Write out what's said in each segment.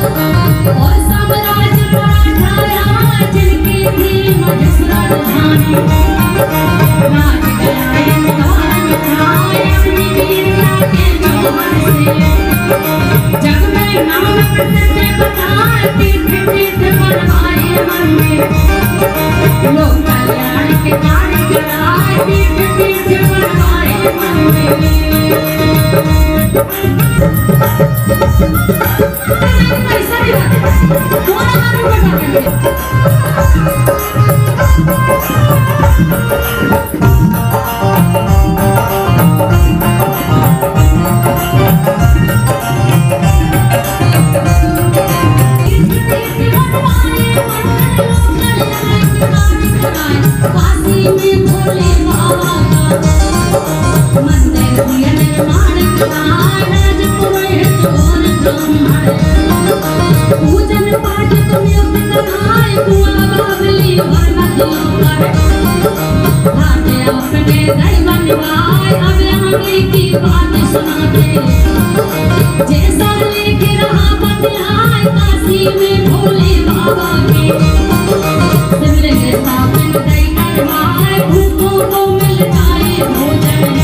और साम्राज्य पराठाया जिनकी थी मधुसरा धानी राज गलाए तारन उठाए अपनी वीरता के जौहर से जग में नाम प्रसिद्ध बताए तीर्थ तीर्थ बनवाए मन में लोक कल्याण के कार्य कराए तीर्थ तीर्थ बनवाए मन में ऐसा नहीं बात दोनों हाथ ऊपर काशी में भोले बाबा का मंदिर निर्माण कराए राजपुर चोर ब्राह्मण पूजन पाठ नियुक्त कराए कुआं बावली और बदलोकर भाटे अपने दैव निभाए अब आगे की बात सुनाते जैसा लेके रहा बतलाए काशी में भोले बाबा के शिवलिंग स्थापन दई करवाए भूखों को मिल जाए भोजन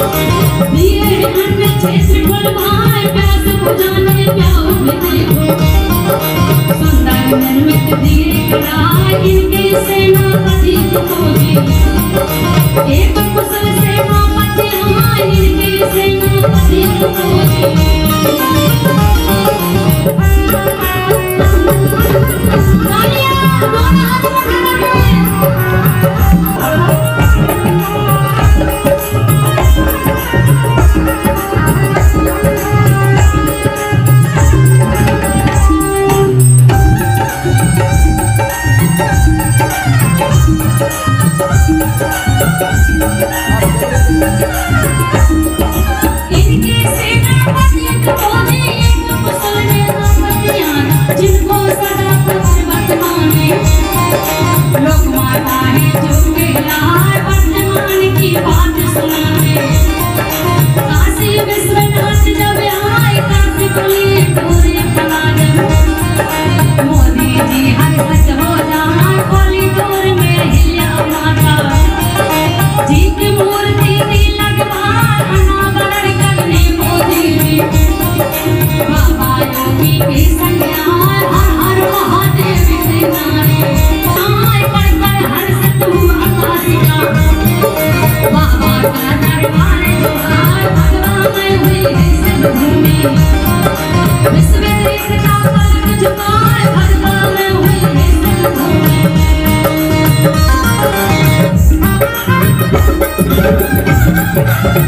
दिए अन्न क्षेत्र बनवाए प्यास बुझाने प्याऊ में देखो सुंदर निर्मित दिए कराए इनके सेनापति खोजे एक कुशल सेनापति आए इनके सेनापति खोजे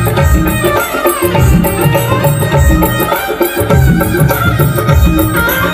Thank you.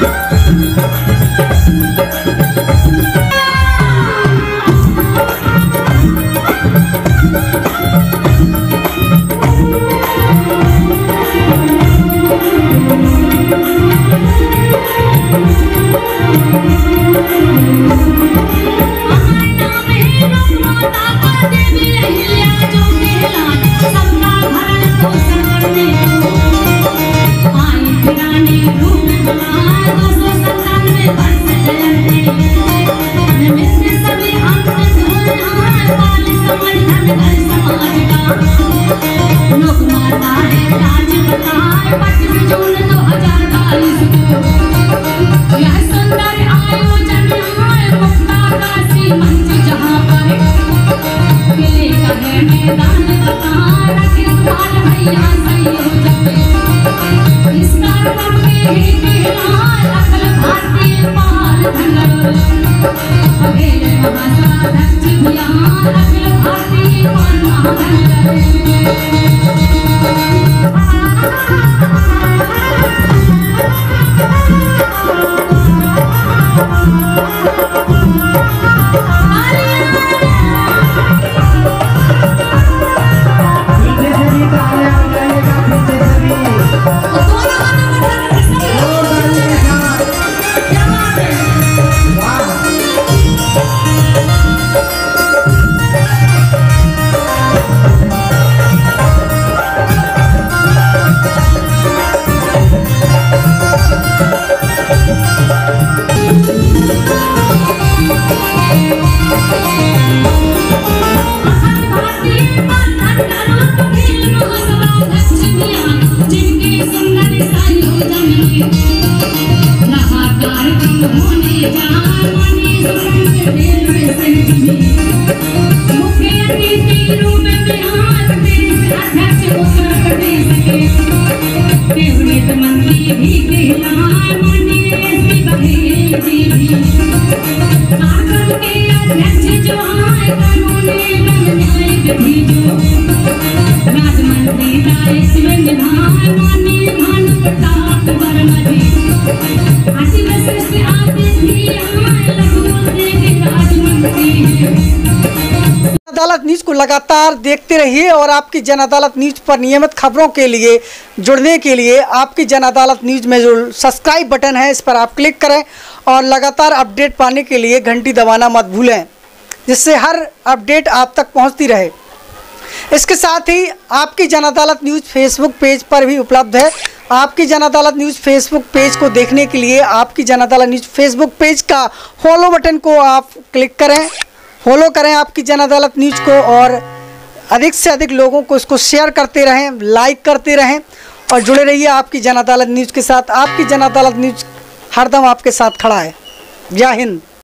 लगातार कम होने जा माने सुरंग रेलवे से मुख्य अतिथि रूप में बिहार प्रदेश अध्यक्ष उत्तर प्रदेश के कैबिनेट मंत्री भी कहलाए माने श्री बघेल जी भी झारखंड के अध्यक्ष जो आए कानूनी न्यायिक भी जो राजमंत्री राय विधान माने भानु प्रताप वर्मा जी अति विशिष्ट अतिथि आए लखनऊ के राजमंत्री। अदालत न्यूज को लगातार देखते रहिए और आपकी जन अदालत न्यूज पर नियमित खबरों के लिए जुड़ने के लिए आपकी जन अदालत न्यूज में जो सब्सक्राइब बटन है इस पर आप क्लिक करें और लगातार अपडेट पाने के लिए घंटी दबाना मत भूलें, जिससे हर अपडेट आप तक पहुंचती रहे। इसके साथ ही आपकी Jan Adalat news Facebook page पर भी उपलब्ध है। आपकी Jan Adalat news Facebook page को देखने के लिए आपकी Jan Adalat news Facebook page का फॉलो बटन को आप क्लिक करें, फॉलो करें आपकी जन अदालत न्यूज को और अधिक से अधिक लोगों को इसको शेयर करते रहें, लाइक करते रहें और जुड़े रहिए आपकी जन अदालत न्यूज के साथ। आपकी जन अदालत न्यूज हरदम आपके साथ खड़ा है। जय हिंद।